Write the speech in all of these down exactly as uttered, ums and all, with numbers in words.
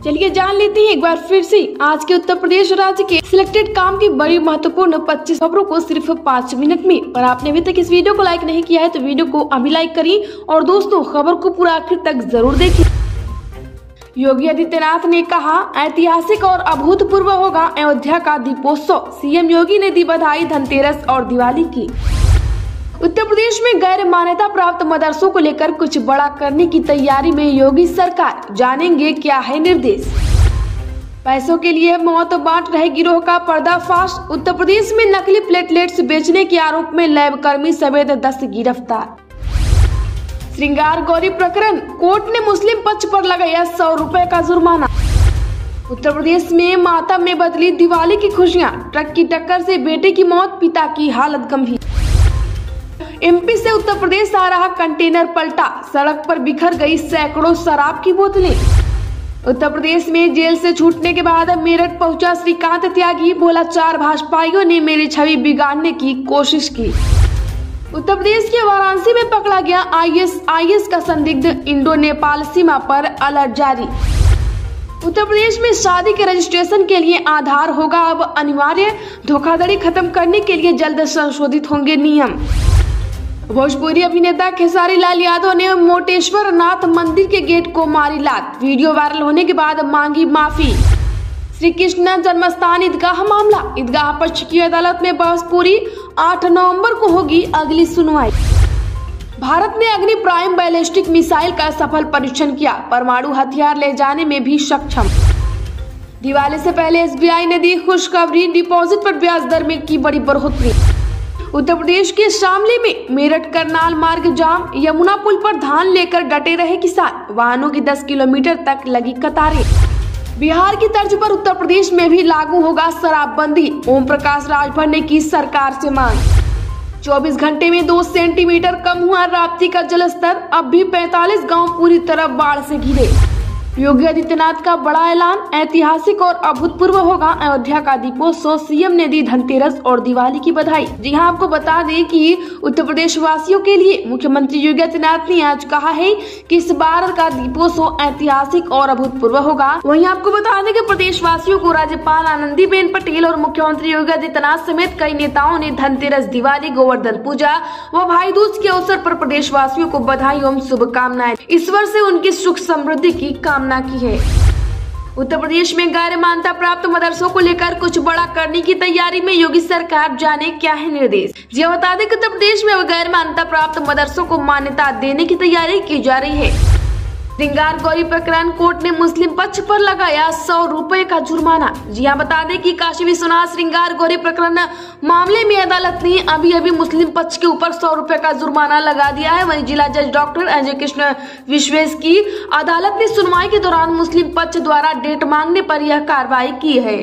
चलिए जान लेते हैं एक बार फिर से आज के उत्तर प्रदेश राज्य के सिलेक्टेड काम की बड़ी महत्वपूर्ण पच्चीस खबरों को सिर्फ पाँच मिनट में। और आपने अभी तक इस वीडियो को लाइक नहीं किया है तो वीडियो को अभी लाइक करिए और दोस्तों खबर को पूरा आखिर तक जरूर देखिए। योगी आदित्यनाथ ने कहा ऐतिहासिक और अभूतपूर्व होगा अयोध्या का दीपोत्सव। सीएम योगी ने दी बधाई धनतेरस और दिवाली की। उत्तर प्रदेश में गैर मान्यता प्राप्त मदरसों को लेकर कुछ बड़ा करने की तैयारी में योगी सरकार, जानेंगे क्या है निर्देश। पैसों के लिए मौत बांट रहे गिरोह का पर्दाफाश। उत्तर प्रदेश में नकली प्लेटलेट्स बेचने के आरोप में लैब कर्मी समेत दस गिरफ्तार। श्रृंगार गौरी प्रकरण, कोर्ट ने मुस्लिम पक्ष पर लगाया सौ रुपए का जुर्माना। उत्तर प्रदेश में माता में बदली दिवाली की खुशियां, ट्रक की टक्कर से बेटे की मौत, पिता की हालत गंभीर। एमपी से उत्तर प्रदेश आ रहा कंटेनर पलटा, सड़क पर बिखर गई सैकड़ों शराब की बोतलें। उत्तर प्रदेश में जेल से छूटने के बाद मेरठ पहुंचा श्रीकांत त्यागी, बोला चार भाजपाइयों ने मेरी छवि बिगाड़ने की कोशिश की। उत्तर प्रदेश के वाराणसी में पकड़ा गया आईएसआईएस का संदिग्ध, इंडो नेपाल सीमा पर अलर्ट जारी। उत्तर प्रदेश में शादी के रजिस्ट्रेशन के लिए आधार होगा अब अनिवार्य, धोखाधड़ी खत्म करने के लिए जल्द संशोधित होंगे नियम। भोजपुरी अभिनेता खेसारी लाल यादव ने मोटेश्वर नाथ मंदिर के गेट को मारी लात, वीडियो वायरल होने के बाद मांगी माफी। श्री कृष्ण जन्मस्थान ईदगाह मामला, ईदगाह पक्ष की अदालत में बहस पूरी, आठ नवंबर को होगी अगली सुनवाई। भारत ने अग्नि प्राइम बैलिस्टिक मिसाइल का सफल परीक्षण किया, परमाणु हथियार ले जाने में भी सक्षम। दिवाली से पहले एसबीआई ने दी खुशखबरी, डिपॉजिट पर ब्याज दर में की बड़ी बढ़ोतरी। उत्तर प्रदेश के शामली में मेरठ करनाल मार्ग जाम, यमुना पुल पर धान लेकर डटे रहे किसान, वाहनों की दस किलोमीटर तक लगी कतारें। बिहार की तर्ज पर उत्तर प्रदेश में भी लागू होगा शराबबंदी, ओम प्रकाश राजभर ने की सरकार से मांग। चौबीस घंटे में दो सेंटीमीटर कम हुआ राप्ती का जलस्तर, अब भी पैंतालीस गांव पूरी तरह बाढ़ से घिरे। योगी आदित्यनाथ का बड़ा ऐलान, ऐतिहासिक और अभूतपूर्व होगा अयोध्या का दीपोत्सव। सीएम ने दी धनतेरस और दिवाली की बधाई। जी हां, आपको बता दें कि उत्तर प्रदेश वासियों के लिए मुख्यमंत्री योगी आदित्यनाथ ने आज कहा है कि इस बार का दीपोत्सव ऐतिहासिक और अभूतपूर्व होगा। वहीं आपको बता दें कि प्रदेश वासियों को राज्यपाल आनंदीबेन पटेल और मुख्यमंत्री योगी आदित्यनाथ समेत कई नेताओं ने धनतेरस, दिवाली, गोवर्धन पूजा व भाई दूज के अवसर पर प्रदेश वासियों को बधाई एवं शुभकामनाएं, ईश्वर से उनकी सुख समृद्धि की कामना की है। उत्तर प्रदेश में गैर मान्यता प्राप्त मदरसों को लेकर कुछ बड़ा करने की तैयारी में योगी सरकार, जाने क्या है निर्देश। जी बता दें कि उत्तर प्रदेश में गैर मान्यता प्राप्त मदरसों को मान्यता देने की तैयारी की जा रही है। श्रृंगार गौरी प्रकरण, कोर्ट ने मुस्लिम पक्ष पर लगाया सौ रुपए का जुर्माना। जी हाँ, बता दें कि काशी विश्वनाथ श्रृंगार गौरी प्रकरण मामले में अदालत ने अभी अभी मुस्लिम पक्ष के ऊपर सौ रुपए का जुर्माना लगा दिया है। वहीं जिला जज डॉक्टर अजय कृष्ण विश्वेश की अदालत ने सुनवाई के दौरान मुस्लिम पक्ष द्वारा डेट मांगने पर यह कार्रवाई की है।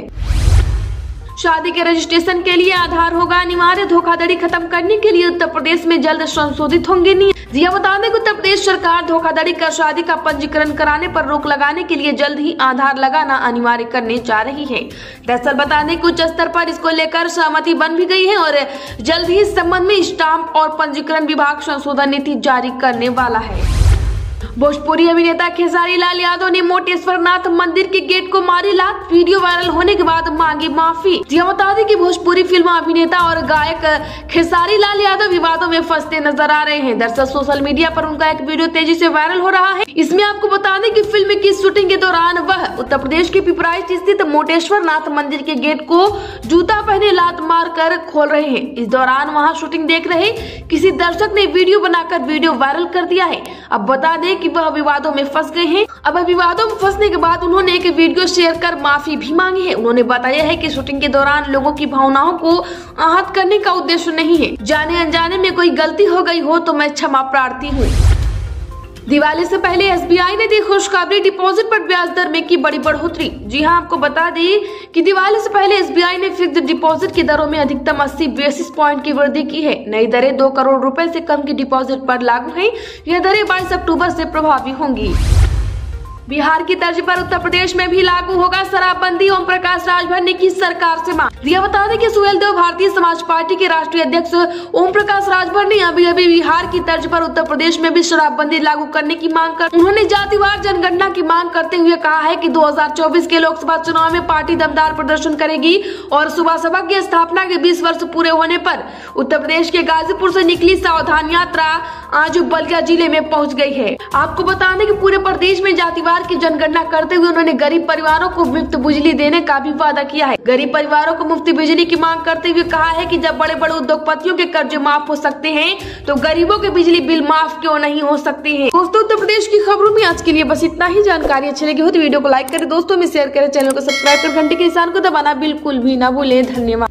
शादी के रजिस्ट्रेशन के लिए आधार होगा अनिवार्य, धोखाधड़ी खत्म करने के लिए उत्तर प्रदेश में जल्द संशोधित होंगे नियम। जी बता दें कि उत्तर प्रदेश सरकार धोखाधड़ी कर शादी का पंजीकरण कराने पर रोक लगाने के लिए जल्द ही आधार लगाना अनिवार्य करने जा रही है। दरअसल बता दें कि उच्च स्तर पर इसको लेकर सहमति बन भी गई है और जल्द ही इस संबंध में स्टाम्प और पंजीकरण विभाग संशोधन नीति जारी करने वाला है। भोजपुरी अभिनेता खेसारी लाल यादव ने मोटेश्वर नाथ मंदिर के गेट को मारी लात, वीडियो वायरल होने के बाद मांगी माफी। जी बता दें कि भोजपुरी फिल्म अभिनेता और गायक खेसारी लाल यादव विवादों में फंसते नजर आ रहे हैं। दरअसल सोशल मीडिया पर उनका एक वीडियो तेजी से वायरल हो रहा है। इसमें आपको बता दें कि फिल्म की शूटिंग के दौरान वह उत्तर प्रदेश के पिपराइच स्थित मोटेश्वर नाथ मंदिर के गेट को जूता पहने लात मार कर खोल रहे हैं। इस दौरान वहाँ शूटिंग देख रहे किसी दर्शक ने वीडियो बनाकर वीडियो वायरल कर दिया है। अब बता दें कि वह विवादों में फंस गए हैं। अब विवादों में फंसने के बाद उन्होंने एक वीडियो शेयर कर माफी भी मांगी है। उन्होंने बताया है कि शूटिंग के दौरान लोगों की भावनाओं को आहत करने का उद्देश्य नहीं है। जाने अनजाने में कोई गलती हो गई हो तो मैं क्षमा प्रार्थी हूँ। दिवाली से पहले एसबीआई ने दी खुशखबरी, डिपॉजिट पर ब्याज दर में की बड़ी बढ़ोतरी। जी हां, आपको बता दें कि दिवाली से पहले एसबीआई ने फिक्स्ड डिपॉजिट की दरों में अधिकतम अस्सी बेसिस पॉइंट की वृद्धि की है। नई दरें दो करोड़ रुपए से कम की डिपॉजिट पर लागू हैं। यह दरें बाईस अक्टूबर से प्रभावी होंगी। बिहार की तर्ज पर उत्तर प्रदेश में भी लागू होगा शराबबंदी, ओम प्रकाश राजभर ने की सरकार से मांग। यह बता दें कि सुहेल देव भारतीय समाज पार्टी के राष्ट्रीय अध्यक्ष ओम प्रकाश राजभर ने अभी अभी बिहार की तर्ज पर उत्तर प्रदेश में भी शराबबंदी लागू करने की मांग कर उन्होंने जातिवार जनगणना की मांग करते हुए कहा है कि दो हज़ार चौबीस के लोकसभा चुनाव में पार्टी दमदार प्रदर्शन करेगी और सुबह सभा की स्थापना के बीस वर्ष पूरे होने पर उत्तर प्रदेश के गाजीपुर से निकली सावधान यात्रा आज बलिया जिले में पहुंच गई है। आपको बता दें कि पूरे प्रदेश में जातिवार की जनगणना करते हुए उन्होंने गरीब परिवारों को मुफ्त बिजली देने का भी वादा किया है। गरीब परिवारों को मुफ्त बिजली की मांग करते हुए कहा है कि जब बड़े बड़े उद्योगपतियों के कर्ज माफ हो सकते हैं तो गरीबों के बिजली बिल माफ क्यों नहीं हो सकते हैं। दोस्तों, उत्तर प्रदेश की खबरों में आज के लिए बस इतना ही। जानकारी अच्छी लगी हो तो वीडियो को लाइक करें, दोस्तों में शेयर करें, चैनल को सब्सक्राइब कर घंटे के निशान को दबाना बिल्कुल भी ना भूलें। धन्यवाद।